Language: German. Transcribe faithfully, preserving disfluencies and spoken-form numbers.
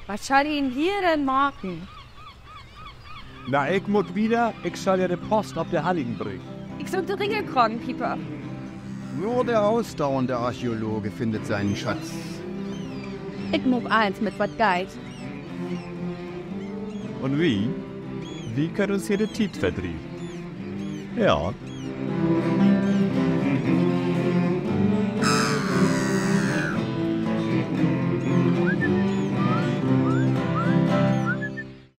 Was soll ihn hier denn machen? Na, ich muss wieder, ich soll ja die Post auf der Halligen bringen. Ich soll den Ringel kriegen, Pieper. Nur der ausdauernde Archäologe findet seinen Schatz. Ich muss eins mit was Geld. Und wie? Wie können uns hier die Tiet vertrieben? Ja,